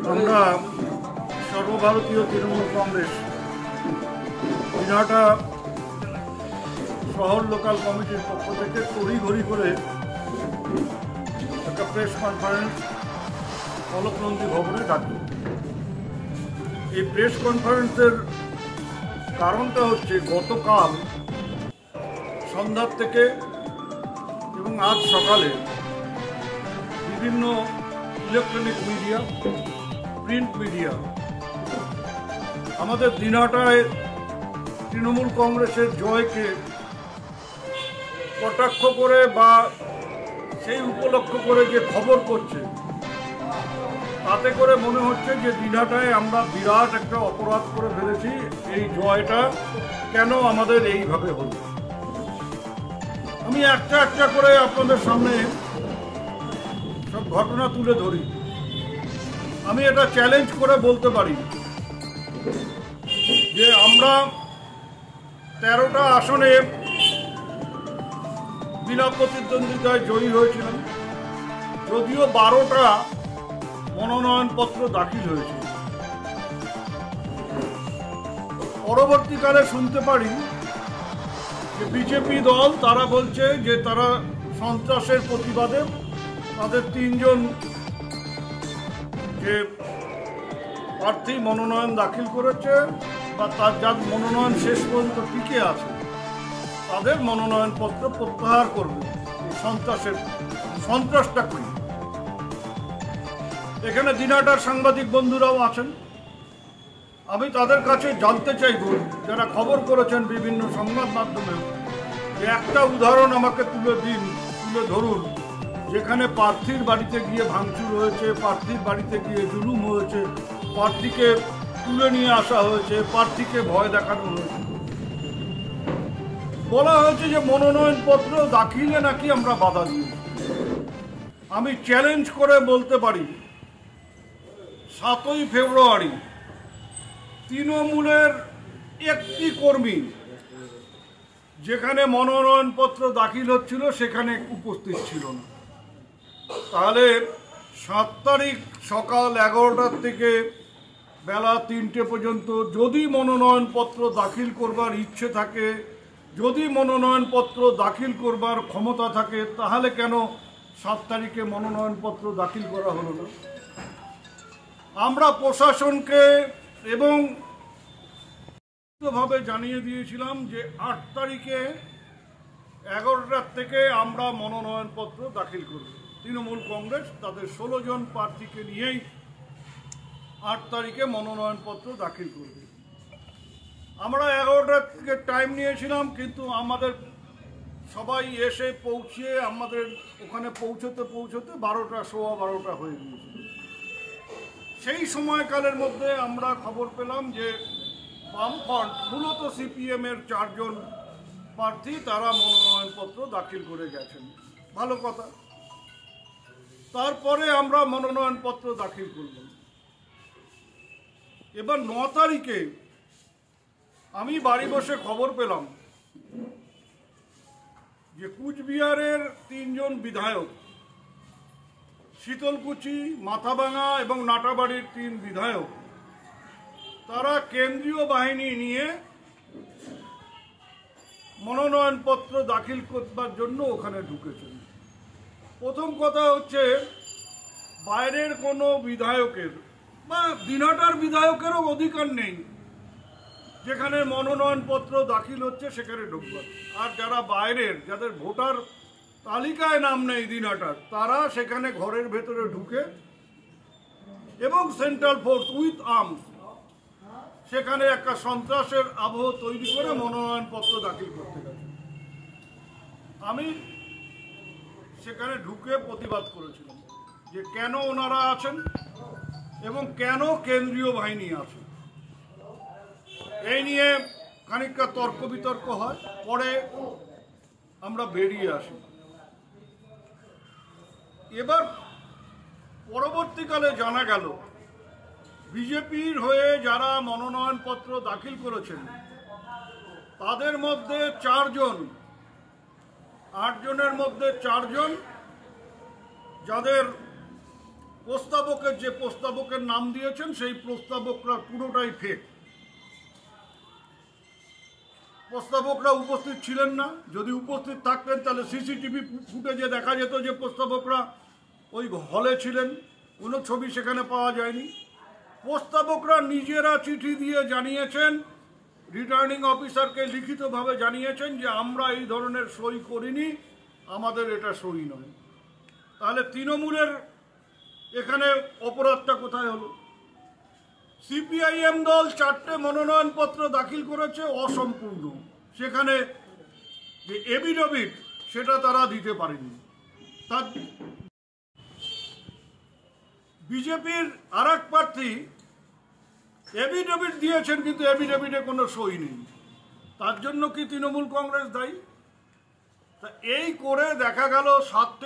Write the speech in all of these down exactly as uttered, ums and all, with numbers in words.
আমরা সর্বভারতীয় তৃণমূল কংগ্রেস দিনহাটা শহর লোকাল কমিটির পক্ষ থেকে তড়িঘড়ি করে একটা প্রেস কনফারেন্স অলকনন্দী ভবনে ডাকি। এই প্রেস কনফারেন্সের কারণটা হচ্ছে গতকাল সন্ধ্যার থেকে এবং আজ সকালে বিভিন্ন ইলেকট্রনিক মিডিয়া, প্রিন্ট মিডিয়া আমাদের দিনহাটায় তৃণমূল কংগ্রেসের জয়কে কটাক্ষ করে বা সেই উপলক্ষ করে যে খবর করছে, তাতে করে মনে হচ্ছে যে দিনহাটায় আমরা বিরাট একটা অপরাধ করে ফেলেছি। এই জয়টা কেন আমাদের এইভাবে হলো? আমি একটা একটা করে আপনাদের সামনে সব ঘটনা তুলে ধরি। আমি এটা চ্যালেঞ্জ করে বলতে পারি যে আমরা তেরোটা আসনে বিনা প্রতিদ্বন্দ্বিতায় জয়ী হয়েছিলাম, যদিও বারোটা মনোনয়নপত্র দাখিল হয়েছে। পরবর্তীকালে শুনতে পারি যে বিজেপি দল তারা বলছে যে তারা সন্ত্রাসের প্রতিবাদে তাদের তিনজন যে প্রার্থী মনোনয়ন দাখিল করেছে বা তার যার মনোনয়ন শেষ পর্যন্ত টিকে আছে তাদের মনোনয়নপত্র প্রত্যাহার করবে। সন্ত্রাসের সন্ত্রাসটা কি? এখানে দিনহাটার সাংবাদিক বন্ধুরাও আছেন। আমি তাদের কাছে জানতে চাইব, যারা খবর করেছেন বিভিন্ন সংবাদ মাধ্যমে, যে একটা উদাহরণ আমাকে তুলে দিন, তুলে ধরুন যেখানে প্রার্থীর বাড়িতে গিয়ে ভাঙচুর হয়েছে, প্রার্থীর বাড়িতে গিয়ে জুলুম হয়েছে, প্রার্থীকে তুলে নিয়ে আসা হয়েছে, প্রার্থীকে ভয় দেখানো হয়েছে। বলা হয়েছে যে মনোনয়নপত্র দাখিলে নাকি আমরা বাধা দিই। আমি চ্যালেঞ্জ করে বলতে পারি, সাতই ফেব্রুয়ারি তৃণমূলের একটি কর্মী যেখানে মনোনয়নপত্র দাখিল হচ্ছিল সেখানে উপস্থিত ছিল না। তাহলে সাত তারিখ সকাল এগারোটার থেকে বেলা তিনটে পর্যন্ত যদি মনোনয়নপত্র দাখিল করবার ইচ্ছে থাকে, যদি মনোনয়নপত্র দাখিল করবার ক্ষমতা থাকে, তাহলে কেন সাত তারিখে মনোনয়নপত্র দাখিল করা হলো না? আমরা প্রশাসনকে এবং ভাবে জানিয়ে দিয়েছিলাম যে আট তারিখে এগারোটার থেকে আমরা মনোনয়নপত্র দাখিল করব। তৃণমূল কংগ্রেস তাদের ষোলো জন প্রার্থীকে নিয়েই আট তারিখে মনোনয়নপত্র দাখিল করবে। আমরা এগারোটার থেকে টাইম নিয়েছিলাম, কিন্তু আমাদের সবাই এসে পৌঁছে আমাদের ওখানে পৌঁছতে পৌঁছতে বারোটা সোয়া বারোটা হয়ে গিয়েছিল। সেই সময়কালের মধ্যে আমরা খবর পেলাম যে বামফ্রন্ট, মূলত সিপিএম এর চারজন প্রার্থী তারা মনোনয়নপত্র দাখিল করে গেছেন। ভালো কথা। তারপরে আমরা মনোনয়নপত্র দাখিল করলাম। এবার ন তারিখে আমি বাড়ি বসে খবর পেলাম যে কুচবিহারের তিনজন বিধায়ক, শীতলকুচি, মাথাভাঙা এবং নাটাবাড়ির তিন বিধায়ক, তারা কেন্দ্রীয় বাহিনী নিয়ে মনোনয়নপত্র দাখিল করবার জন্য ওখানে ঢুকেছেন। প্রথম কথা হচ্ছে, বাইরের কোনো বিধায়কের বা দিনহাটার বিধায়কেরও অধিকার নেই যেখানে মনোনয়নপত্র দাখিল হচ্ছে সেখানে ঢুকবার। আর যারা বাইরের, যাদের ভোটার তালিকায় নাম নেই দিনহাটার, তারা সেখানে ঘরের ভেতরে ঢুকে এবং সেন্ট্রাল ফোর্স উইথ আর্মস সেখানে একটা সন্ত্রাসের আবহ তৈরি করে মনোনয়নপত্র দাখিল করতে গেছে। আমি সেখানে ঢুকে প্রতিবাদ করেছিলাম যে কেন ওনারা আছেন এবং কেন কেন্দ্রীয় বাহিনী আছে। এই নিয়ে খানিকটা তর্ক বিতর্ক হয়, পরে আমরা বেরিয়ে আসি। এবার পরবর্তীকালে জানা গেল বিজেপির হয়ে যারা মনোনয়নপত্র দাখিল করেছেন তাদের মধ্যে চারজন, আটজনের মধ্যে চারজন যাদের প্রস্তাবকের যে প্রস্তাবকের নাম দিয়েছেন সেই প্রস্তাবকরা পুরোটাই ফেক। প্রস্তাবকরা উপস্থিত ছিলেন না। যদি উপস্থিত থাকতেন তাহলে সিসিটিভি ফুটেজে দেখা যেত যে প্রস্তাবকরা ওই হলে ছিলেন। কোনো ছবি সেখানে পাওয়া যায়নি। প্রস্তাবকরা নিজেরা চিঠি দিয়ে জানিয়েছেন, রিটার্নিং অফিসারকে লিখিতভাবে জানিয়েছেন যে আমরা এই ধরনের সই করিনি, আমাদের এটা সই নয়। তাহলে তৃণমূলের এখানে অপরাধটা কোথায় হলো? সিপিআইএম দল চারটে মনোনয়নপত্র দাখিল করেছে অসম্পূর্ণ, সেখানে যে এফিডেভিট সেটা তারা দিতে পারেনি। তার বিজেপির আর এক প্রার্থী এফিডেভিট দিয়েছেন কিন্তু এফিডেভিটে কোনো সই নেই। তার জন্য কি তৃণমূল কংগ্রেস দায়ী? তা এই করে দেখা গেল সাতটি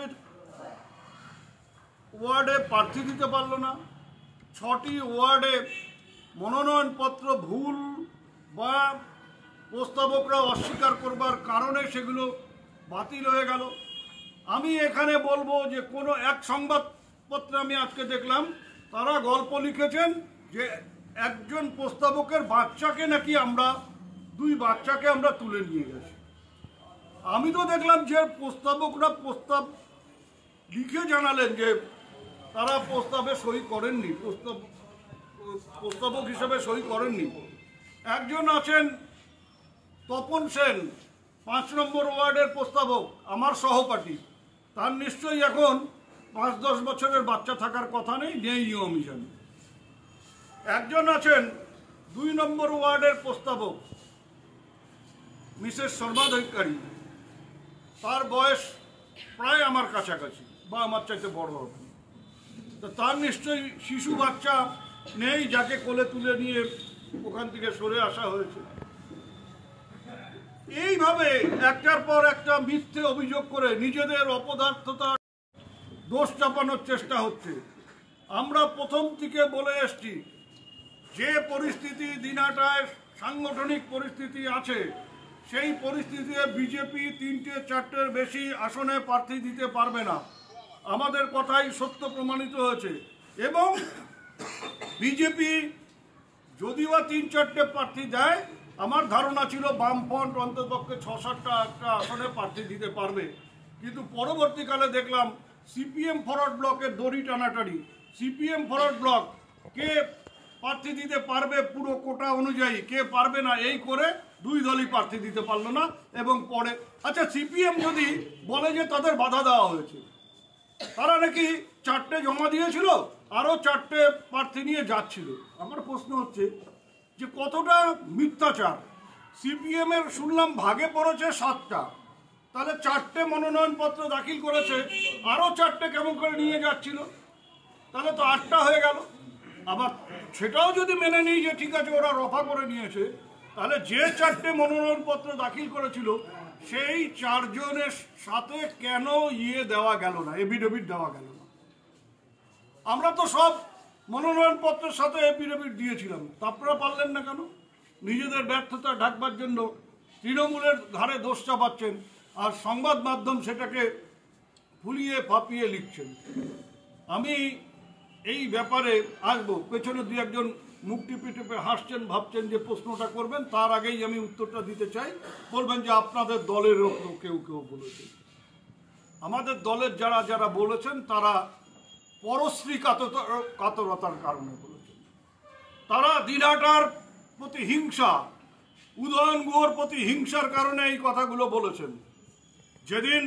ওয়ার্ডে প্রার্থী দিতে পারলো না, ছটি ওয়ার্ডে মনোনয়নপত্র ভুল বা প্রস্তাবকরা অস্বীকার করবার কারণে সেগুলো বাতিল হয়ে গেল। আমি এখানে বলবো যে কোনো এক সংবাদপত্রে আমি আজকে দেখলাম তারা গল্প লিখেছেন যে একজন প্রস্তাবকের বাচ্চাকে নাকি আমরা দুই বাচ্চাকে আমরা তুলে নিয়ে গেছি। আমি তো দেখলাম যে প্রস্তাবকরা প্রস্তাব লিখে জানালেন যে তারা প্রস্তাবে সই করেননি, প্রস্তাব প্রস্তাবক হিসেবে সই করেননি। একজন আছেন তপন সেন, পাঁচ নম্বর ওয়ার্ডের প্রস্তাবক, আমার সহপাঠী। তার নিশ্চয়ই এখন পাঁচ দশ বছরের বাচ্চা থাকার কথা নেই, নেই আমি জানি। একজন আছেন দুই নম্বর ওয়ার্ডের প্রস্তাবক মিসেস সর্বাধিকারী, তার বয়স প্রায় আমার কাছাকাছি বা আমার চাইতে বড় হবে। তো তার নিশ্চয়ই শিশু বাচ্চা নেই যাকে কোলে তুলে নিয়ে ওখান থেকে সরে আসা হয়েছে। এইভাবে একটার পর একটা মিথ্যে অভিযোগ করে নিজেদের অপদার্থতা দোষ চাপানোর চেষ্টা হচ্ছে। আমরা প্রথম থেকে বলে এসছি যে পরিস্থিতি দিনাটায় সাংগঠনিক পরিস্থিতি আছে, সেই পরিস্থিতিতে বিজেপি তিনটে চারটের বেশি আসনে প্রার্থী দিতে পারবে না। আমাদের কথাই সত্য প্রমাণিত হয়েছে। এবং বিজেপি যদিও তিন চারটে প্রার্থী দেয়, আমার ধারণা ছিল বামফ্রন্ট অন্ততপক্ষে ছ সাতটা একটা আসনে প্রার্থী দিতে পারবে। কিন্তু পরবর্তীকালে দেখলাম সিপিএম ফরওয়ার্ড ব্লকের দড়ি টানাটানি। সিপিএম ফরওয়ার্ড ব্লক কে প্রার্থী দিতে পারবে পুরো কোটা অনুযায়ী, কে পারবে না, এই করে দুই দলই প্রার্থী দিতে পারলো না। এবং পরে আচ্ছা সিপিএম যদি বলে যে তাদের বাধা দেওয়া হয়েছে, তারা নাকি চারটে জমা দিয়েছিল, আরও চারটে প্রার্থী নিয়ে যাচ্ছিল। আমার প্রশ্ন হচ্ছে যে কতটা মিথ্যাচার। সিপিএম এর শুনলাম ভাগে পড়েছে সাতটা, তাহলে চারটে মনোনয়নপত্র দাখিল করেছে, আরও চারটে কেমন করে নিয়ে যাচ্ছিল, তাহলে তো আটটা হয়ে গেল। আবার সেটাও যদি মেনে নিই যে ঠিক আছে ওরা রফা করে নিয়েছে, তাহলে যে চারটে মনোনয়নপত্র দাখিল করেছিল সেই চারজনের সাথে কেন ইয়ে দেওয়া গেল না, এফিডেভিট দেওয়া গেল না? আমরা তো সব মনোনয়নপত্রের সাথে এফিডেভিট দিয়েছিলাম, তারপরে পারলেন না কেন? নিজেদের ব্যর্থতা ঢাকবার জন্য তৃণমূলের ঘাড়ে দোষ চাপাচ্ছেন, আর সংবাদ মাধ্যম সেটাকে ফুলিয়ে ফাঁপিয়ে লিখছেন। আমি এই ব্যাপারে আসবো, পেছনে দু একজন মুখ টিপে টিপে হাসছেন, ভাবছেন যে প্রশ্নটা করবেন, তার আগেই আমি উত্তরটা দিতে চাই। বলবেন যে আপনাদের দলের কেউ কেউ বলেছে। আমাদের দলের যারা যারা বলেছেন তারা পরশ্রী কাতরতার কারণে বলেছেন। তারা দিনহাটার প্রতি হিংসা, উদয়ন গুহর প্রতি হিংসার কারণে এই কথাগুলো বলেছেন। যেদিন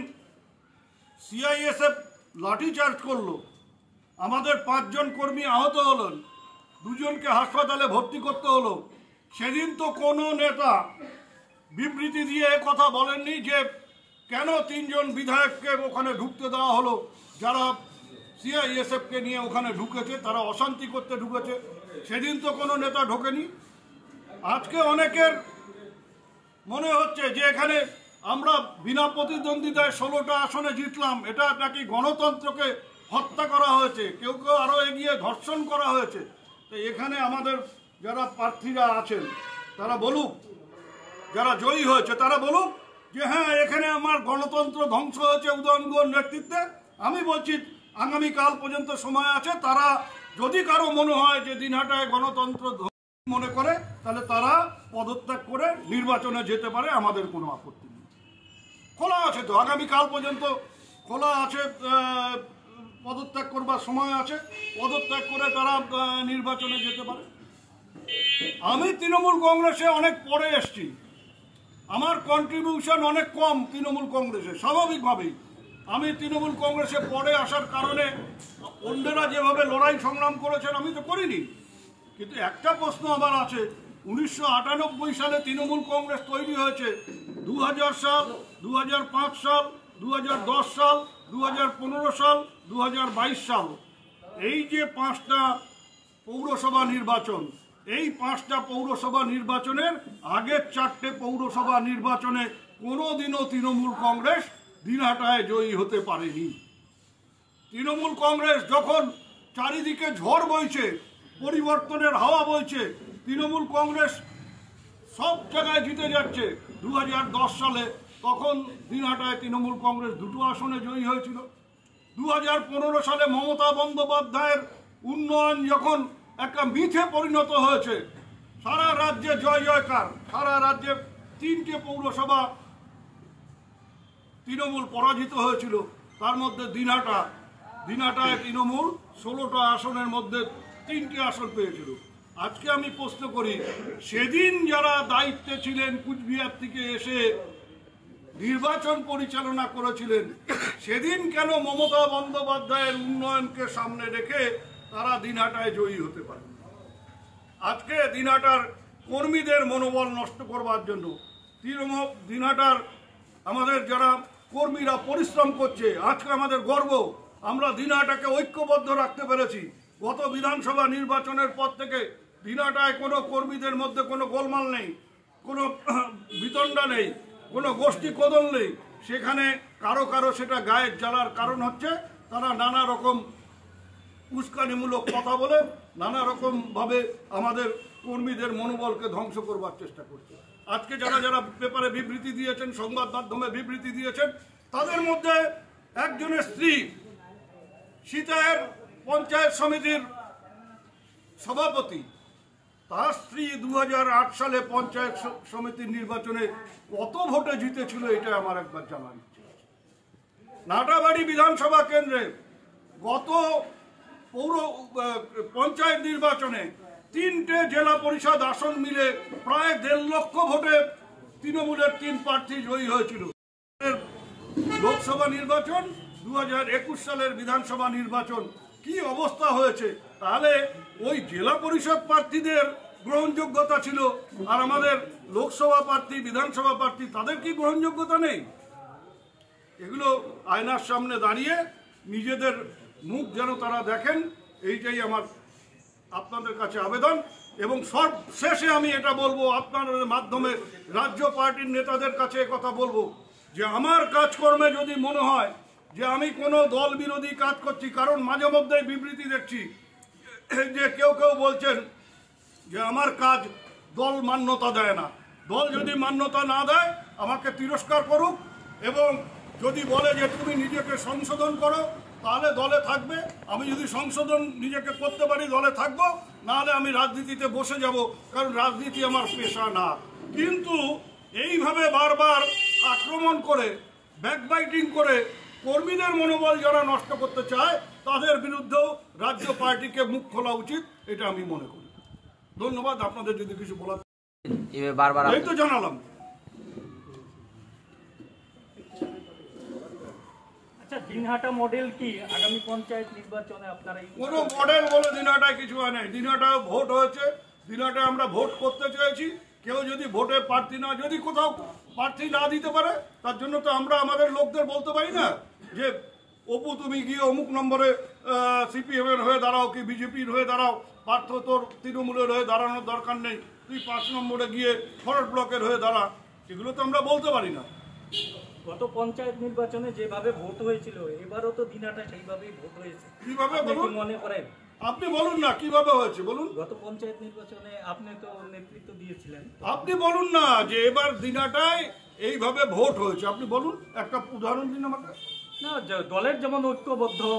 সিআইএসএফ লাঠিচার্জ করলো, আমাদের পাঁচজন কর্মী আহত হলেন, দুজনকে হাসপাতালে ভর্তি করতে হলো, সেদিন তো কোনো নেতা বিবৃতি দিয়ে কথা বলেননি যে কেন তিনজন বিধায়ককে ওখানে ঢুকতে দেওয়া হলো, যারা সিআইএসএফকে নিয়ে ওখানে ঢুকেছে, তারা অশান্তি করতে ঢুকেছে। সেদিন তো কোনো নেতা ঢোকেনি। আজকে অনেকের মনে হচ্ছে যে এখানে আমরা বিনা প্রতিদ্বন্দ্বিতায় ষোলোটা আসনে জিতলাম, এটা নাকি গণতন্ত্রকে হত্যা করা হয়েছে, কেউ কেউ আরও এগিয়ে ধর্ষণ করা হয়েছে। তো এখানে আমাদের যারা প্রার্থীরা আছেন তারা বলুক, যারা জয়ী হয়েছে তারা বলুক যে হ্যাঁ এখানে আমার গণতন্ত্র ধ্বংস হয়েছে উদয়ন গুহর নেতৃত্বে। আমি বলছি আগামীকাল পর্যন্ত সময় আছে। তারা যদি কারো মনে হয় যে দিনহাটায় গণতন্ত্র মনে করে, তাহলে তারা পদত্যাগ করে নির্বাচনে যেতে পারে, আমাদের কোনো আপত্তি নেই। খোলা আছে তো, আগামীকাল পর্যন্ত খোলা আছে, পদত্যাগ করবার সময় আছে, পদত্যাগ করে তারা নির্বাচনে যেতে পারে। আমি তৃণমূল কংগ্রেসে অনেক পরে এসছি, আমার কন্ট্রিবিউশন অনেক কম তৃণমূল কংগ্রেসে, স্বাভাবিকভাবেই। আমি তৃণমূল কংগ্রেসে পরে আসার কারণে অন্যরা যেভাবে লড়াই সংগ্রাম করেছেন আমি তো করিনি। কিন্তু একটা প্রশ্ন আমার আছে, উনিশশো আটানব্বই সালে তৃণমূল কংগ্রেস তৈরি হয়েছে, দু হাজার সাল, দু হাজার পাঁচ সাল, দু হাজার দশ সাল, দু হাজার পনেরো সাল, দু হাজার বাইশ সাল, এই যে পাঁচটা পৌরসভা নির্বাচন, এই পাঁচটা পৌরসভা নির্বাচনের আগের চারটে পৌরসভা নির্বাচনে কোনোদিনও তৃণমূল কংগ্রেস দিনহাটায় জয়ী হতে পারেনি। তৃণমূল কংগ্রেস যখন চারিদিকে ঝড় বইছে, পরিবর্তনের হাওয়া বইছে, তৃণমূল কংগ্রেস সব জায়গায় জিতে যাচ্ছে, দু হাজার দশ সালে তখন দিনহাটায় তৃণমূল কংগ্রেস দুটো আসনে জয়ী হয়েছিল। দু হাজার পনেরো সালে মমতা বন্দ্যোপাধ্যায়ের উন্নয়ন যখন একটা মিথে পরিণত হয়েছে, সারা রাজ্যে জয় জয়কার, সারা রাজ্যে তিনটে পৌরসভা তৃণমূল পরাজিত হয়েছিল, তার মধ্যে দিনহাটা দিনহাটায় তৃণমূল ষোলোটা আসনের মধ্যে তিনটি আসন পেয়েছিল। আজকে আমি প্রশ্ন করি, সেদিন যারা দায়িত্বে ছিলেন, কুচবিহার থেকে এসে নির্বাচন পরিচালনা করেছিলেন, সেদিন কেন মমতা বন্দ্যোপাধ্যায়ের উন্নয়নকে সামনে রেখে তারা দিনহাটায় জয়ী হতে পারে? আজকে দিনহাটার কর্মীদের মনোবল নষ্ট করবার জন্য, তৃণমূল দিনহাটার আমাদের যারা কর্মীরা পরিশ্রম করছে, আজকে আমাদের গর্ব, আমরা দিনহাটাকে ঐক্যবদ্ধ রাখতে পেরেছি। গত বিধানসভা নির্বাচনের পর থেকে দিনহাটায় কোনো কর্মীদের মধ্যে কোনো গোলমাল নেই, কোনো বিতণ্ডা নেই, কোনো গোষ্ঠী কোদল নেই। সেখানে কারো কারো সেটা গায়ের জ্বালার কারণ হচ্ছে তারা নানা রকম উস্কানিমূলক কথা বলে নানা রকমভাবে আমাদের কর্মীদের মনোবলকে ধ্বংস করবার চেষ্টা করছে। আজকে যারা যারা পেপারে বিবৃতি দিয়েছেন, সংবাদ মাধ্যমে বিবৃতি দিয়েছেন, তাদের মধ্যে একজনের স্ত্রী সীতায়ের পঞ্চায়েত সমিতির সভাপতি, তার স্ত্রী দু হাজার আট সালে পঞ্চায়েত সমিতির নির্বাচনে কত ভোটে জিতেছিল, এটা আমার একবার জানার ইচ্ছে আছে। নাটাবাড়ি বিধানসভা কেন্দ্রে গত পৌর পঞ্চায়েত নির্বাচনে তিনটে জেলা পরিষদ আসন মিলে প্রায় দেড় লক্ষ ভোটে তৃণমূলের তিন প্রার্থী জয়ী হয়েছিল। লোকসভা নির্বাচন, দু হাজার একুশ সালের বিধানসভা নির্বাচন, কি অবস্থা হয়েছে? তাহলে ওই জেলা পরিষদ প্রার্থীদের গ্রহণযোগ্যতা ছিল, আর আমাদের লোকসভা প্রার্থী, বিধানসভা প্রার্থী, তাদের কি গ্রহণযোগ্যতা নেই? এগুলো আয়নার সামনে দাঁড়িয়ে নিজেদের মুখ যেন তারা দেখেন, এইটাই আমার আপনাদের কাছে আবেদন। এবং সব শেষে আমি এটা বলবো, আপনাদের মাধ্যমে রাজ্য পার্টির নেতাদের কাছে কথা বলবো যে আমার কাজকর্মে যদি মনে হয় যে আমি কোনো দল বিরোধী কাজ করছি, কারণ মাঝে মধ্যে বিবৃতি দেখছি যে কেউ কেউ বলছেন যে আমার কাজ দল মান্যতা দেয় না। দল যদি মান্যতা না দেয় আমাকে তিরস্কার করুক, এবং যদি বলে যে তুমি নিজেকে সংশোধন করো তাহলে দলে থাকবে। আমি যদি সংশোধন নিজেকে করতে পারি দলে থাকবো, নাহলে আমি রাজনীতিতে বসে যাব, কারণ রাজনীতি আমার পেশা না। কিন্তু এইভাবে বারবার আক্রমণ করে, ব্যাকবাইটিং করে কর্মীদের মনোবল যারা নষ্ট করতে চায়, তাদের বিরুদ্ধেও রাজ্য পার্টিকে মুখ খোলা উচিত, এটা আমি মনে করি। ধন্যবাদ। আপনাদের যদি কিছু বলার, এই তো জানালাম। আচ্ছা, দিনহাটা মডেল কি আগামী পঞ্চায়েত নির্বাচনে আপনারা? কোনো মডেল বলে দিনহাটায় কিছু হয় নাই। দিনহাটায় ভোট হয়েছে, দিনহাটায় আমরা ভোট করতে চেয়েছি। কেউ যদি ভোটে প্রার্থী না, যদি কোথাও প্রার্থী না দিতে পারে, তার জন্য তো আমরা আমাদের লোকদের বলতে পারি না যে অপু তুমি গিয়ে অমুক নম্বরে সিপিএম এর হয়ে দাঁড়াও কি বিজেপির হয়ে দাঁড়াও, পার্থ তোর তৃণমূলের হয়ে দাঁড়ানোর দরকার নেই, তুই পাঁচ নম্বরে গিয়ে ফরওয়ার্ড ব্লকের হয়ে দাঁড়া, এগুলো তো আমরা বলতে পারি না। গত পঞ্চায়েত নির্বাচনে যেভাবে ভোট হয়েছিল, এবারও তো দিনহাটা সেইভাবেই ভোট হয়েছে। কিভাবে বলুন, মনে করেন? আপনি বলুন না কিভাবে হয়েছে বলুন। গত পঞ্চায়েত নির্বাচনে আপনি তো নেতৃত্ব দিয়েছিলেন, আপনি বলুন না যে এবার দিনহাটায় এইভাবে ভোট হয়েছে, আপনি বলুন একটা উদাহরণ দিন আমাকে। না, দলের যেমন ঐক্যবদ্ধ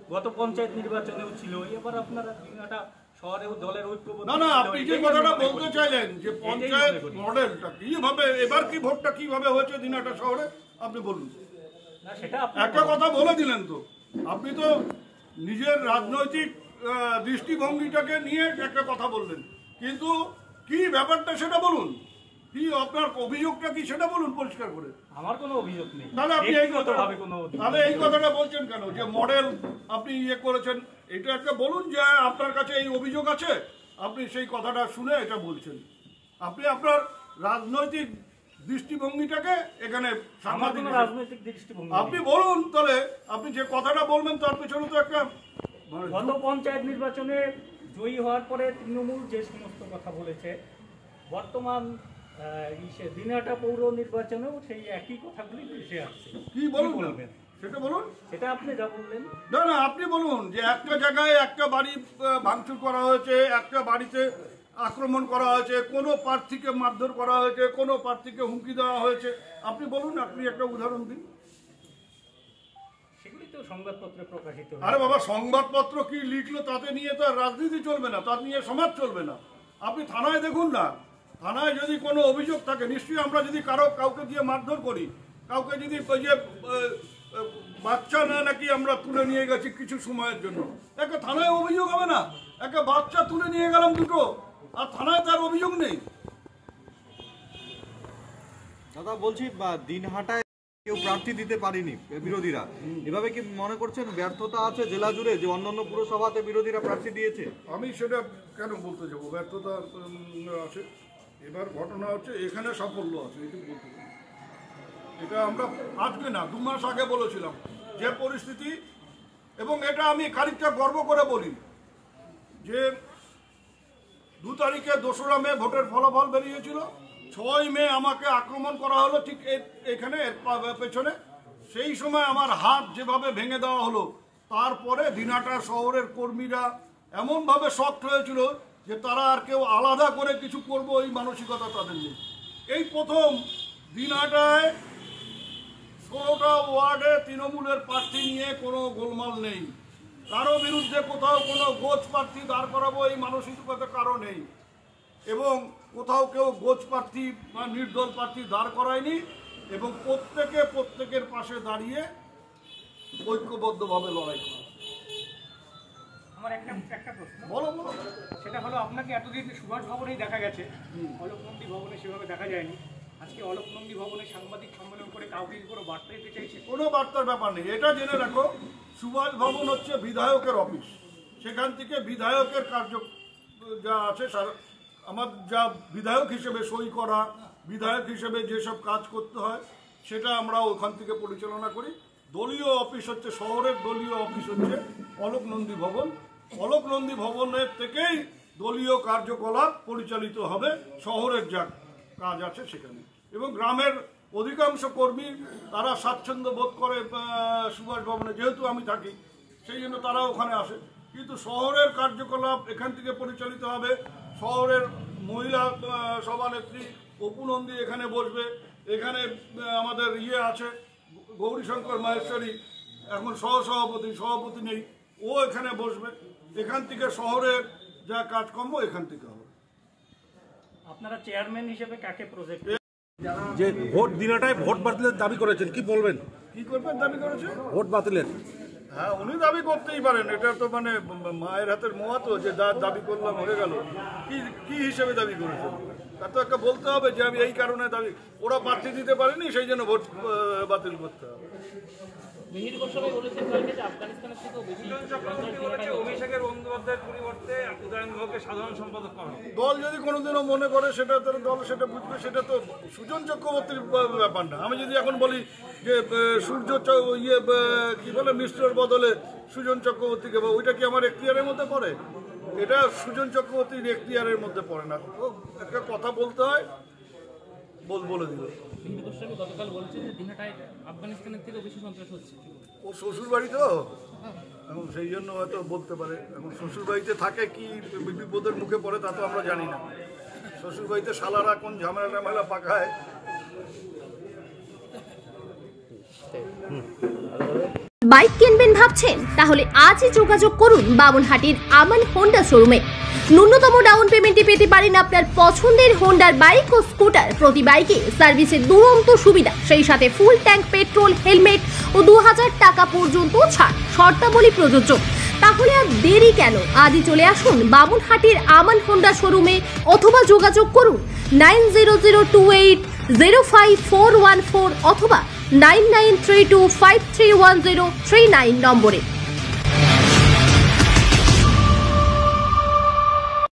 গত পঞ্চায়েত নির্বাচনেও ছিল, এবার আপনারা দিনহাটা শহরেও দলের ঐক্যবদ্ধ না না ছিল, আপনি যে এটাই কথাটা আমি মনে বলতে করি। চাইলেন যে এটাই পঞ্চায়েত মনে করি। মডেলটা কিভাবে এবার কি ভোটটা কিভাবে হয়েছে দিনাটা শহরে আপনি বলুন। না সেটা আপনি একটা কথা বলে দিলেন তো, আপনি তো নিজের রাজনৈতিক আহ, দৃষ্টিভঙ্গিটাকে নিয়ে একটা কথা বললেন, কিন্তু কি ব্যাপারটা সেটা বলুন, কি আপনার অভিযোগটা কি সেটা বলুন পরিষ্কার করে। আমার কোনো অভিযোগ নেই, তাহলে আপনি এই কথাটা ব্যক্তিগতভাবে কোনো অভিযোগ তাহলে এই কথাটা বলছেন কেন যে মডেল আপনি ইয়ে করেছেন, এটা একটা বলুন যে আপনার কাছে এই অভিযোগ আছে, আপনি সেই কথাটা শুনে এটা বলছেন। আপনি আপনার রাজনৈতিক দৃষ্টিভঙ্গিটাকে এখানে আমার সাংবাদিক কোনো রাজনৈতিক দৃষ্টিভঙ্গি নেই। আপনি বলুন, তাহলে আপনি যে কথাটা বলবেন তার পেছনে তো একটা মানে গত পঞ্চায়েত নির্বাচনে জয়ী হওয়ার পরে তৃণমূল যে সমস্ত কথা বলেছে, বর্তমান আহ, ইসে দিনহাটা পৌর নির্বাচনেও সেই একই কথাগুলি ভেসে আসছে। কি বলুন না? বলবেন? সেটা বলুন। সেটা আপনি যা বললেন। না না আপনি বলুন যে একটা জায়গায় একটা বাড়ি আহ, ভাঙচুর করা হয়েছে, একটা বাড়িতে আক্রমণ করা হয়েছে, কোনো প্রার্থীকে মারধর করা হয়েছে, কোনো প্রার্থীকে হুমকি দেওয়া হয়েছে, আপনি বলুন, আপনি একটা উদাহরণ দিন। সেগুলি তো সংবাদপত্রে প্রকাশিত হয়। আরে বাবা, সংবাদপত্র কি লিখলো তাতে নিয়ে তো আর রাজনীতি চলবে না, তার নিয়ে সমাজ চলবে না। আপনি থানায় দেখুন না, থানায় যদি কোনো অভিযোগ থাকে, নিশ্চয়ই আমরা যদি কারো কাউকে দিয়ে মারধর করি, কাউকে যদি ওই যে আহ, আহ, বাচ্চা না নাকি আমরা তুলে নিয়ে গেছি কিছু সময়ের জন্য, একটা থানায় অভিযোগ হবে না? একটা বাচ্চা তুলে নিয়ে গেলাম দুটো, আর থানায় তার অভিযোগ নেই। দাদা বলছি বা দিনহাটায় কেউ প্রার্থী দিতে পারেনি বিরোধীরা, এভাবে কি মনে করছেন ব্যর্থতা আছে জেলা জুড়ে যে অন্যান্য পুরসভাতে বিরোধীরা প্রার্থী দিয়েছে? আমি সেটা কেন বলতে যাবো, ব্যর্থতা উম, আছে। এবার ঘটনা হচ্ছে এখানে সাফল্য আছে, এটি বলতে পারি। এটা আমরা আজকে না দু মাস আগে বলেছিলাম যে পরিস্থিতি, এবং এটা আমি খানিকটা গর্ব করে বলি যে দু তারিখে দোসরা মে ভোটের ফলাফল বেরিয়েছিল, ছয় মে আমাকে আক্রমণ করা হলো ঠিক এখানে এর পেছনে। সেই সময় আমার হাত যেভাবে ভেঙে দেওয়া হলো, তারপরে দিনাটা শহরের কর্মীরা এমনভাবে শক্ট হয়েছিল যে তারা আর কেউ আলাদা করে কিছু করবো এই মানসিকতা তাদের নেই। এই প্রথম দিনাটায় ষোলোটা ওয়ার্ডে তৃণমূলের প্রার্থী নিয়ে কোনো গোলমাল নেই, কারো বিরুদ্ধে কোথাও কোনো গোছ প্রার্থী দাঁড় করাবো এই মানসিকতা কারো নেই, এবং কোথাও কেউ গোছ প্রার্থী বা নির্দল প্রার্থী দাঁড় করায়নি, এবং প্রত্যেকে প্রত্যেকের পাশে দাঁড়িয়ে ঐক্যবদ্ধভাবে লড়াই করা। আমার একটা একটা প্রশ্ন, বলো বলো। সেটা হলো আপনাকে এতদিন সুভাষ ভবনেই দেখা গেছে, অলোক নন্দী ভবনে সেভাবে দেখা যায়নি। আজকে অলোক নন্দী ভবনে সাংবাদিক সম্মেলন করে কাউকে কি কোনো বার্তা দিতে চাইছে? কোনো বার্তার ব্যাপার নেই, এটা জেনে রাখো সুভাষ ভবন হচ্ছে বিধায়কের অফিস, সেখান থেকে বিধায়কের কার্য যা আছে সারা- আমার যা বিধায়ক হিসেবে সই করা, বিধায়ক হিসেবে যেসব কাজ করতে হয় সেটা আমরা ওখান থেকে পরিচালনা করি। দলীয় অফিস হচ্ছে শহরের দলীয় অফিস হচ্ছে অলোক নন্দী ভবন, অলোক নন্দী ভবনের থেকেই দলীয় কার্যকলাপ পরিচালিত হবে শহরের যা কাজ আছে সেখানে। এবং গ্রামের অধিকাংশ কর্মী তারা স্বাচ্ছন্দ্য বোধ করে আহ, সুভাষ ভবনে, যেহেতু আমি থাকি সেই জন্য তারা ওখানে আসে, কিন্তু শহরের কার্যকলাপ এখান থেকে পরিচালিত হবে। শহরের মহিলা আহ, সভানেত্রী অপু নন্দী এখানে বসবে, এখানে আহ, আমাদের ইয়ে আছে গৌরীশঙ্কর মাহেশ্বরী, এখন সহসভাপতি সভাপতি নেই, ও এখানে বসবে। এখান থেকে শহরের যা কাজকর্ম এখান থেকে হবে। আপনারা চেয়ারম্যান হিসেবে কাকে প্রজেক্ট যে ভোট দিনাটায় ভোট বাতিলের দাবি করেছেন, কি বলবেন? কি করবেন দাবি করেছে? ভোট বাতিলের হ্যাঁ, উনি দাবি করতেই পারেন, এটা তো মানে মায়ের হাতের মোয়া তো, যে যা দাবি করলাম হয়ে গেল। কি কি হিসেবে দাবি করেছেন তা তো একটা বলতে হবে যে আমি এই কারণে দাবি, ওরা প্রার্থী দিতে পারেনি সেই জন্য ভোট আহ, বাতিল করতে হবে। মিহির গোস্বামী বলেছেন কালকে যে আফগানিস্তানের থেকেও বেশি অভিষেকের বন্দ্যোপাধ্যায়ের পরিবর্তে উদয়ন গুহকে সাধারণ সম্পাদক করা হবে। দল যদি কোনোদিনও মনে করে সেটা তার দল সেটা বুঝবে, সেটা তো সুজন চক্রবর্তীর ব্যাপার না। আমি যদি এখন বলি যে আহ, সূর্য চ- ইয়ে আহ, কি বলে মিশ্রর বদলে সুজন চক্রবর্তীকে, বা ওইটা কি আমার এখতিয়ারের মধ্যে পড়ে? এটা সুজন চক্রবর্তীর এখতিয়ারের মধ্যে পড়ে না। ও একটা কথা বলতে হয়, বল বলে দিল। মিহির গোস্বামী গতকাল বলছেন যে দিনহাটায় আফগানিস্তানের থেকেও বেশি সন্ত্রাস হচ্ছে। ও শ্বশুর বাড়ি তো, এখন সেই জন্য হয়তো বলতে পারে। এখন শ্বশুর বাড়িতে থাকে কি বিপদের মুখে পড়ে তা তো আমরা জানি না। শ্বশুর বাড়িতে শালারা কোন ঝামেলা টামেলা পাকায়। বাইক কিনবেন ভাবছেন? তাহলে আজই যোগাযোগ করুন বামনহাটির আমান হোন্ডা শোরুমে। ন্যূনতম ডাউন পেমেন্টে পেতে পারেন আপনার পছন্দের হোন্ডার বাইক ও স্কুটার। প্রতি বাইকে সার্ভিসের দুরন্ত সুবিধা, সেই সাথে ফুল ট্যাঙ্ক পেট্রোল, হেলমেট ও দু হাজার টাকা পর্যন্ত ছাড়। শর্তাবলী প্রযোজ্য। তাহলে আর দেরি কেন? আজই চলে আসুন বামনহাটির আমান হোন্ডা শোরুমে অথবা যোগাযোগ করুন nine zero zero two eight zero five four one four অথবা nine nine three two five three one zero three nine নম্বরে।